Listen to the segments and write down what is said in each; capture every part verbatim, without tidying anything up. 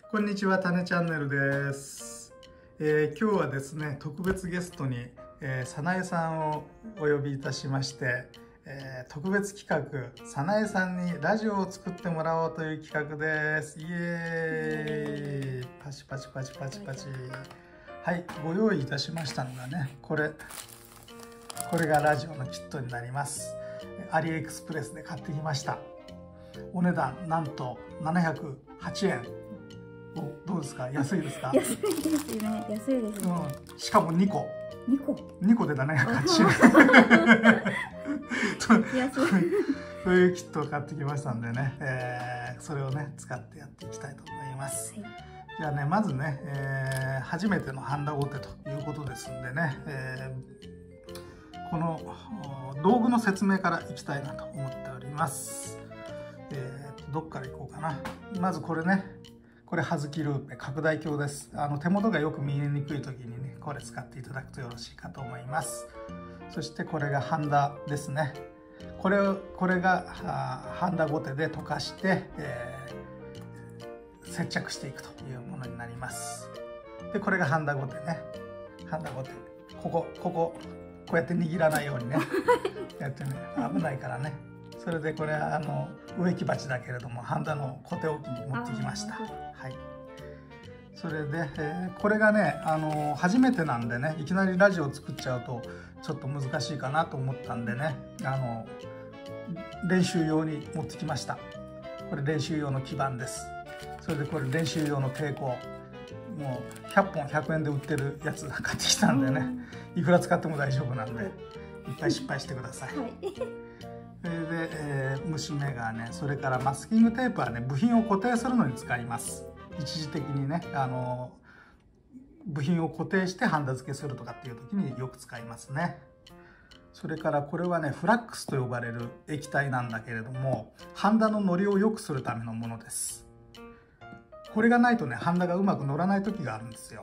こんにちは、たねチャンネルです。えー、今日はですね、特別ゲストに、えー、さなえさんをお呼びいたしまして、えー、特別企画、さなえさんにラジオを作ってもらおうという企画です。イエーイ、パチパチパチパチパチ。はい、ご用意いたしましたのがね、これ、これがラジオのキットになります。アリエクスプレスで買ってきました。お値段なんとななひゃくはちえん。お、どうですか？安いですか？ 安いですね。安いですね。 うん、しかもにこ。 にこ。 にこでななひゃくはちえん。 安い。 そういうキットを買ってきましたんでね、えー、それをね使ってやっていきたいと思います。はい、じゃあね、まずね、えー、初めてのハンダゴテということですんでね、えー、この道具の説明からいきたいなと思っております。えー、どっからいこうかな。まずこれね。これ葉月ルーペ拡大鏡です。あの手元がよく見えにくい時にね、これ使っていただくとよろしいかと思います。そしてこれがハンダですね。これをこれがハンダゴテで溶かして、えー、接着していくというものになります。でこれがハンダゴテね。ハンダゴテ。こここここうやって握らないようにね。やってね、危ないからね。それでこれはあの植木鉢だけれどもハンダのコテ置きに持ってきました。はい。それで、えー、これがねあの初めてなんでね、いきなりラジオを作っちゃうとちょっと難しいかなと思ったんでね、あの練習用に持ってきました。これ練習用の基板です。それでこれ練習用の抵抗。もうひゃっぽんひゃくえんで売ってるやつ買ってきたんでね、いくら使っても大丈夫なんで、いっぱい失敗してください。はい。それで、えー、虫眼鏡、それからマスキングテープはね、部品を固定するのに使います。一時的にね、あの部品を固定してハンダ付けするとかっていう時によく使いますね。それからこれはね、フラックスと呼ばれる液体なんだけれども、ハンダの乗りを良くするためのものです。これがないとね、ハンダがうまく乗らない時があるんですよ。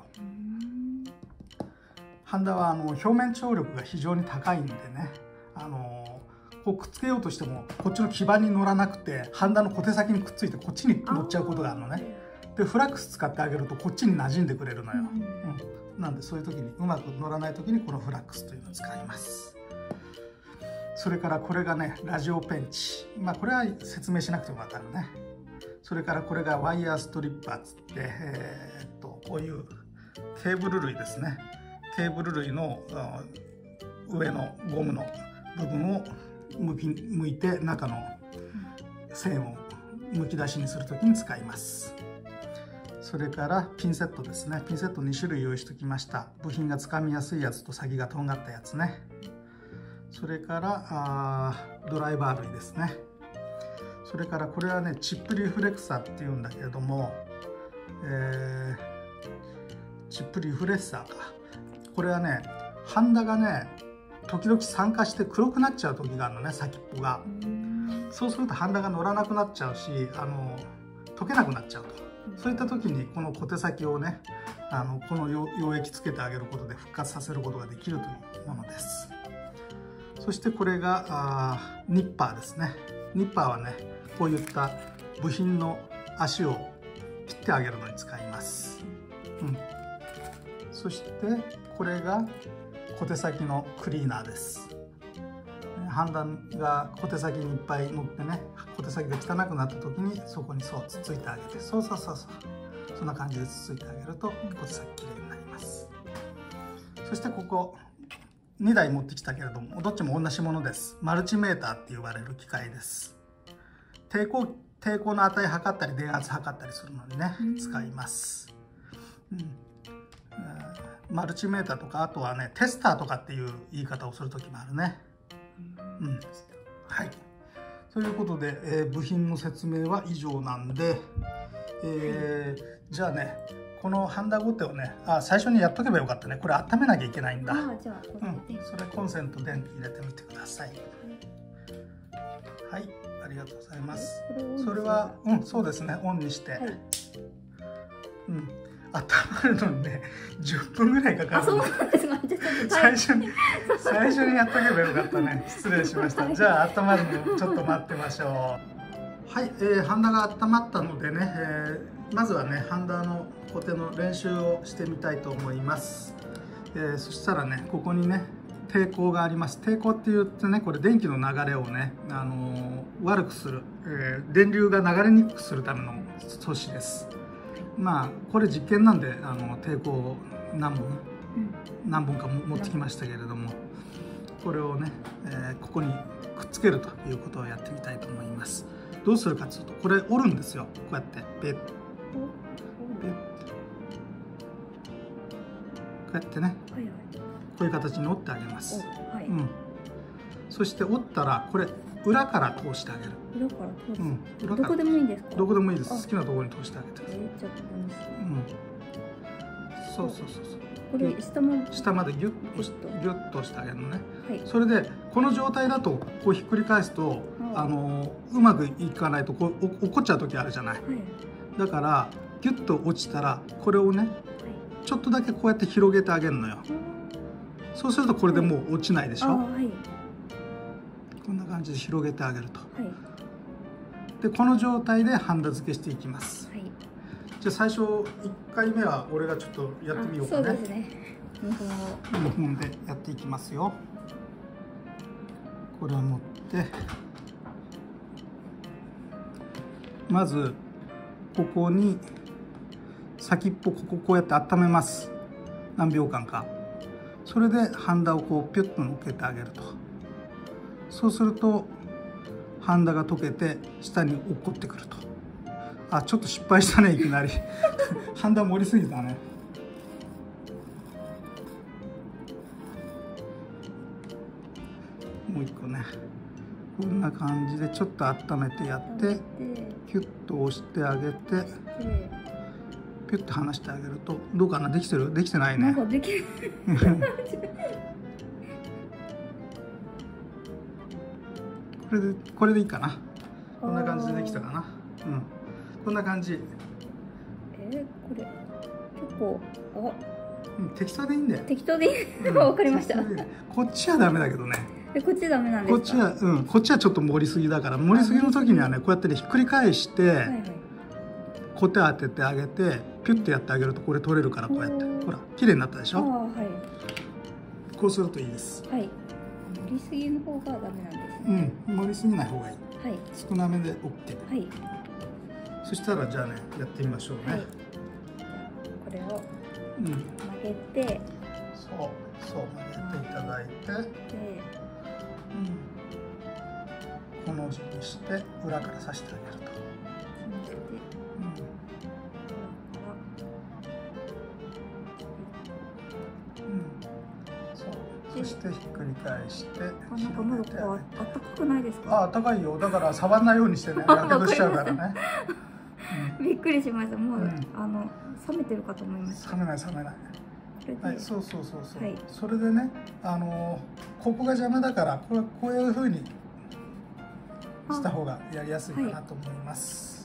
ハンダはあの表面張力が非常に高いんでね、あのこうくっつけようとしてもこっちの基板に乗らなくてハンダの小手先にくっついてこっちに乗っちゃうことがあるのね。でフラックス使ってあげるとこっちに馴染んでくれるのよ。うん、なんでそういう時にうまく乗らない時にこのフラックスというのを使います。それからこれがねラジオペンチ。まあこれは説明しなくても分かるね。それからこれがワイヤーストリッパーつって、えー、っとこういうケーブル類ですね。ケーブル類の上のゴムの部分をむきむいて中の線をむき出しにするときに使います。それからピンセットですね。ピンセットにしゅるい用意しておきました。部品がつかみやすいやつと先がとんがったやつね。それからあドライバー類ですね。それからこれはねチップリフレクサーっていうんだけれども、えー、チップリフレッサーか。これはねハンダがね時々酸化して黒くなっちゃう時があるのね、先っぽが。そうするとハンダが乗らなくなっちゃうし、あの溶けなくなっちゃうと。そういった時にこの小手先をね、あのこの溶液つけてあげることで復活させることができるというものです。そしてこれがあニッパーですね。ニッパーはねこういった部品の足を切ってあげるのに使います。うん、そしてこれが小手先のクリーナーです。ハンダが小手先にいっぱい乗ってね、小手先が汚くなった時にそこにそうつっついてあげて、そうそうそうそう、そんな感じでつついてあげると小手先きれいになります。そしてここにだい持ってきたけれども、どっちも同じものです。マルチメーターって呼ばれる機械です。抵抗抵抗の値測ったり電圧測ったりするのにね使います。うん、マルチメーターとか、あとはねテスターとかっていう言い方をする時もあるね。うん、はい。ということで、えー、部品の説明は以上なんで、えー、じゃあねこのハンダゴテをね、あ最初にやっとけばよかったね。これ温めなきゃいけないんだ。あじゃあこれ、うん、それコンセント電気入れてみてください。はい、ありがとうございます。それはうんそうですね、オンにして、はい、うん。温まるのにねじゅっぷんぐらいかかる。あ、そうなんですか。最初に最初にやっとけばよかったね。失礼しました。じゃあ温まるのちょっと待ってましょう。はい、えー、ハンダが温まったのでね、えー、 まずはねハンダのコテの練習をしてみたいと思います。えー、そしたらねここにね抵抗があります。抵抗って言ってねこれ電気の流れをね、あのー、悪くする、えー、電流が流れにくくするための素子です。まあこれ実験なんであの抵抗を何本、うん、何本か持ってきましたけれども、これをね、えー、ここにくっつけるということをやってみたいと思います。どうするかというとこれ折るんですよ。こうやってペッペッこうやってね、はいはい、こういう形に折ってあげます。はい、うん、そして折ったらこれ裏から通してあげる。裏から通す。うん、裏からどこでもいいんですか？どこでもいいです。好きなところに通してあげてください。えー、ちょっとうん。そうそうそうそう。これ下まで下までギュッとギュッとしてあげるのね。はい、それでこの状態だとこうひっくり返すと、あのうまくいかないとこう落っこっちゃう時あるじゃない。はい、だからギュッと落ちたらこれをね、はい、ちょっとだけこうやって広げてあげるのよ。そうするとこれでもう落ちないでしょ。はい、こんな感じで広げてあげると。はい、でこの状態でハンダ付けしていきます。はい、じゃあ最初いっかいめは俺がちょっとやってみようかね。そうですね。にほんをにほんでやっていきますよ。これを持ってまずここに先っぽこここうやって温めます。何秒間か。それでハンダをこうピュッと乗っけてあげると。そうするとハンダが溶けて下に落っこってくると。あ、ちょっと失敗したねいきなりハンダ盛りすぎたね。もう一個ねこんな感じでちょっと温めてやってキュッと押してあげてピュッと離してあげるとどうかな。できてる？できてないね。なんかできるこれでこれでいいかな。こんな感じでできたかな。うん、こんな感じ。 えー、これ結構あ、 うん、適当でいいんだよ。 適当でいい。わ、うん、かりました。 こっちはダメだけどね。 え、こっちダメなんですか？ こっちはうんこっちはちょっと盛りすぎだから盛りすぎの時にはねこうやってねひっくり返して、はいはい、コテ当ててあげてピュッてやってあげるとこれ取れるからこうやってほら綺麗になったでしょ。はい、こうするといいです。はい。 盛りすぎの方がダメなんですね。 うん、盛りすぎない方がいい。はい。少なめで オーケー。はい。そしたらじゃあねやってみましょうね。はい、 これを曲げて、うん、 そうそう曲げていただいて、で、うん、この字にして裏から刺してあげると。そしてひっくり返して。 あ、なんかまだここあったかくないですか？ あ、あったかいよ。だから触らないようにしてね。やけどしちゃうからね。 うん、びっくりしました。もう、うん、あの冷めてるかと思いました。 冷めない冷めない。はい、そうそうそうそう。はい、それでね、あのここが邪魔だからこれこういう風にした方がやりやすいかなと思います。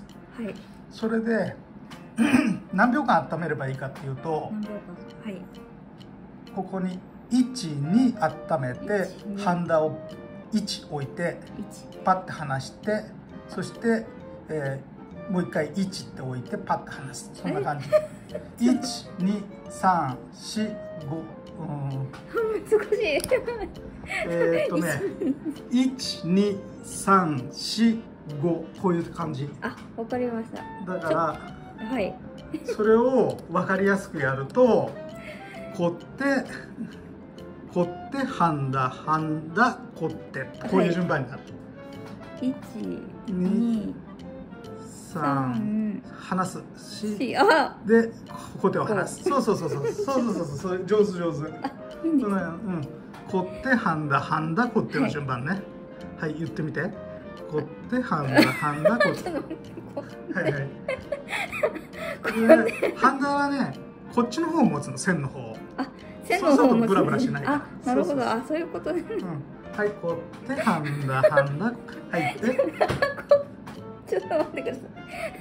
はい。はい、それで何秒間温めればいいかっていうと、何秒間、はい、ここにいち、に温めてハンダをいち置いてパッて離してそして、えー、もう一回いちって置いてパッて離す。そんな感じ。いち、に、さん、し、ご、うん、 難しい。 えっとねいち、に、さん、し、ごこういう感じ。 あ、わかりました。 だからはい、 それを分かりやすくやるとこってこってハンダハンダこってこういう順番になる。 いち、に、さん離すしあでこてを離す。そうそうそうそうそうそうそうそう上手上手。うん、こってハンダハンダこっての順番ね。はい、言ってみて。こってハンダハンダこって。はいはい。ハンダはねこっちの方を持つの線の方。あ、線の方を持つ。ブラブラしない。 あ、なるほど。あ、そういうことね。 はい、こってハンダハンダはいで。 ちょっと待ってください。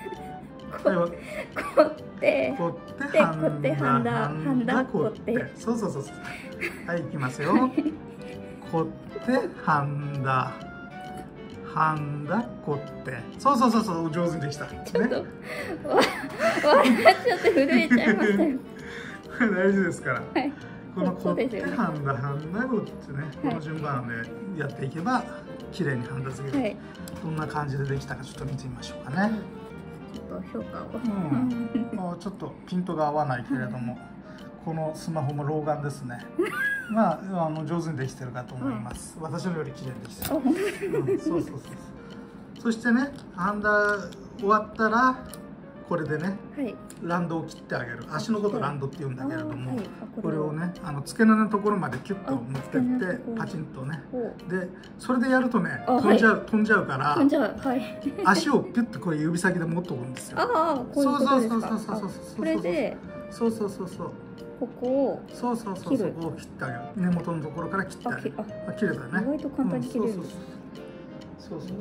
こってこってハンダハンダこって。 そうそうそうそう。はい、いきますよ。こってハンダはんだこって、そうそうそうそう、上手にできた。 ちょっと、ね、笑っちゃって震えちゃいましたよ。 大事ですから。 はい、 このこってはんだはんだこってね、この順番でやっていけば綺麗にはんだ付けで、はい、どんな感じでできたかちょっと見てみましょうかね。 ちょっと評価を。 うん、もうちょっとピントが合わないけれども、このスマホも老眼ですね。まあ、あの上手にできてるかと思います。私のより綺麗にできてる。うん、そうそうそうそう。そしてね、はんだ終わったらこれでね、はい、ランドを切ってあげる。足のことランドって言うんだけれども、はい、これをね、あの付け根のところまでキュッと持ってってパチンとね。で、それでやるとね、飛んじゃう、はい、飛んじゃうから、 飛んじゃう、はい、 足をピュッとこう指先で持っておくんですよ。 ああ、こういうことですか。 そうそうそうそうそう。 これで、 そうそうそうそう。 ここをそうそうそうそう、こう切ってあげる。根元のところから切ってあげる。あ、切れたね。 意外と簡単に切れるんです。 そうそうそう。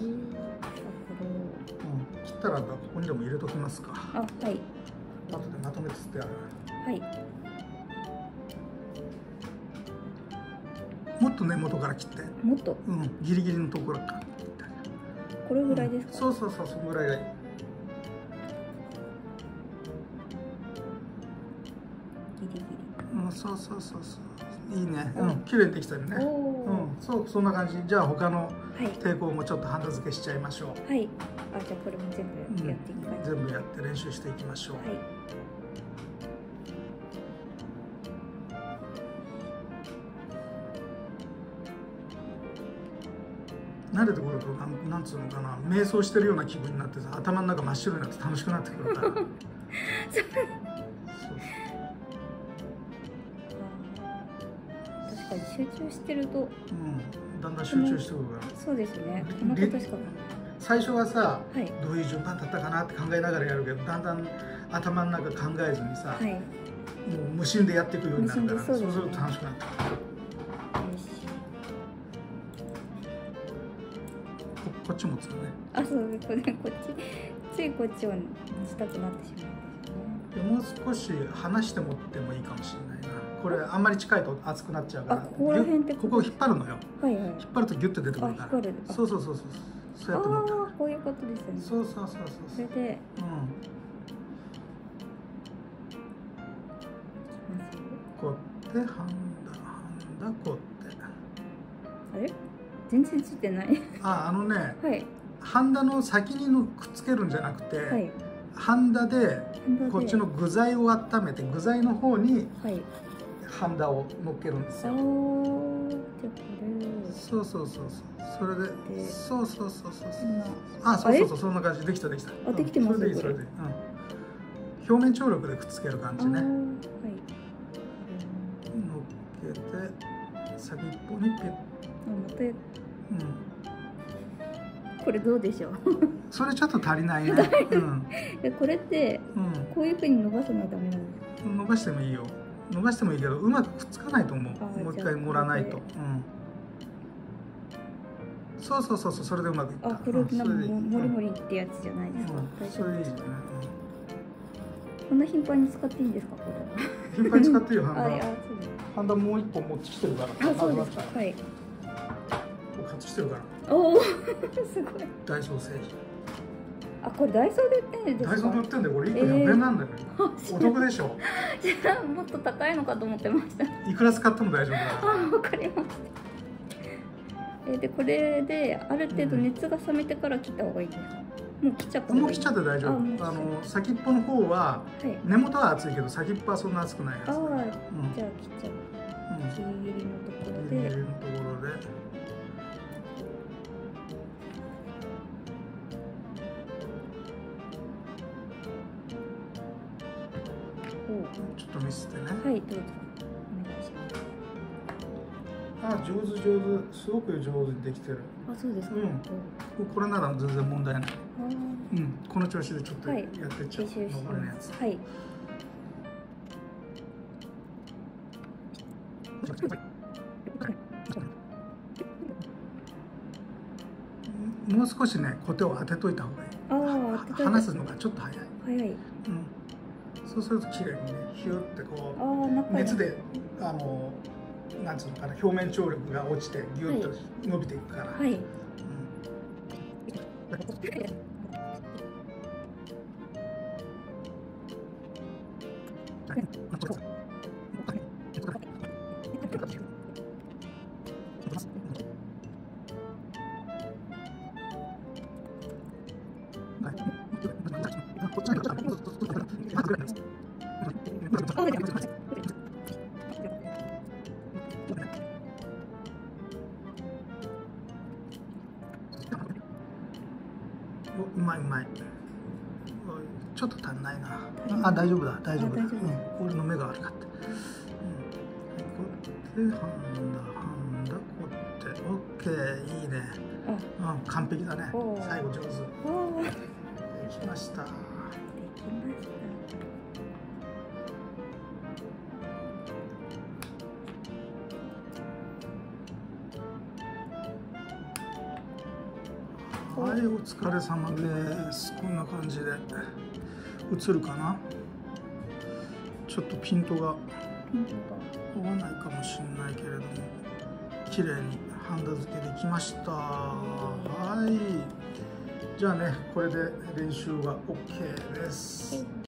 切ったらここにでも入れときますか。 あ、はい。 後でまとめて捨てある。 はい。 もっと根元から切って。 もっと。 うん、ギリギリのところから切ってあげる。 これぐらいですか。 そうそうそう、そのぐらいがいい。 ギリギリ。 うん、そうそうそうそう。いいね。うん、綺麗にできたよね。うん、そう、そんな感じ。じゃあ他の抵抗もちょっとハンダ付けしちゃいましょう。 はい。あ、じゃあこれも全部やっていきます。 全部やって練習していきましょう。はい。慣れてくると、なん、なんつうのかな、瞑想してるような気分になってさ、頭の中真っ白になって楽しくなってくるから。 確かに集中してると、うん、 だんだん集中してくるから。 そうですね。この確かに。 最初はさ、はい、どういう順番だったかなって考えながらやるけど、だんだん頭の中考えずにさ、はい、もう無心でやっていくようになるから、そうすると楽しくなってくる。こっちもつくね。 あ、そうですね。こっち、ついこっちをしたくなってしまうんですね。もう少し離して持ってもいいかもしれないな。これあんまり近いと熱くなっちゃうから。 ここら辺ってここを引っ張るのよ。 はいはい。 引っ張るとギュッと出てくるから。そうそうそうそう。そうやって持った。 ああ、こういうことですよね。 そうそうそうそう。 それで、うん。 こってはんだはんだこって。 あれ？全然ついてない。 あ、あのね。 はい。 はんだの先にのくっつけるんじゃなくて、はい、はんだでこっちの具材を温めて具材の方にはんだを乗っけるんですよ。そうそうそうそう。それで、そうそうそうそうそう。あ、そうそうそう、そんな感じできたできた。 あ、できてます。 それでいい、それでいい。うん。表面張力でくっつける感じね。はい。乗っけて先っぽにピュッ。 うん。これどうでしょう。 それちょっと足りないね。うん。 これってこういう風に伸ばすのはダメなんですか。 伸ばしてもいいよ。伸ばしてもいいけどうまくくっつかないと思う。もう一回盛らないと。うん。そうそうそうそう、それでうまくいった。 あ、これなんかモリモリってやつじゃないですか。 それいいね。 こんな頻繁に使っていいんですか、これ。頻繁に使っていいよ、ハンダ。ハンダもう一本持ってきてるから。 あ、そうですか。はい。 買ってきてるから。 おお、すごい。 ダイソー製品。 あ、これダイソーで売ってるんですか。 ダイソーで売ってるんだよ。これいっこひゃくえんなんだよ。お得でしょ。 じゃあもっと高いのかと思ってました。 いくら使っても大丈夫だ。 あ、わかりました。え、でこれである程度熱が冷めてから切った方がいいですか。もう切っちゃった方がいい。 もう切っちゃって大丈夫。あの先っぽの方は根元は熱いけど先っぽはそんな熱くないやつ。ああ、じゃあ切っちゃう。ギリギリのところで。ギリギリのところで。ちょっと見せてね。 はい、どうぞ。お願いします。あ、上手上手、すごく上手にできてる。 あ、そうですか。うん。 これなら全然問題ない。うん、この調子でちょっとやってっちゃう。 はい、 残りのやつ。 はい。 もう少しね、コテを当てといた方がいい。ああ、離すのがちょっと早い。 早い。うん。 そうすると綺麗にね、ヒューってこう熱であのなんつうのかな、表面張力が落ちてギュッと伸びていくから。はい。 うまいうまい。ちょっと足んないな。あ、大丈夫だ、大丈夫だ。うん、俺の目が悪かった。うん、こって、はんだ、はんだ、こって、オッケー、いいね。うん、完璧だね。最後上手。できました。できました。 はい、お疲れ様です。こんな感じで映るかな。ちょっとピントが合わないかもしれないけれども、綺麗にハンダ付けできました。はい、じゃあね、これで練習は オーケー です。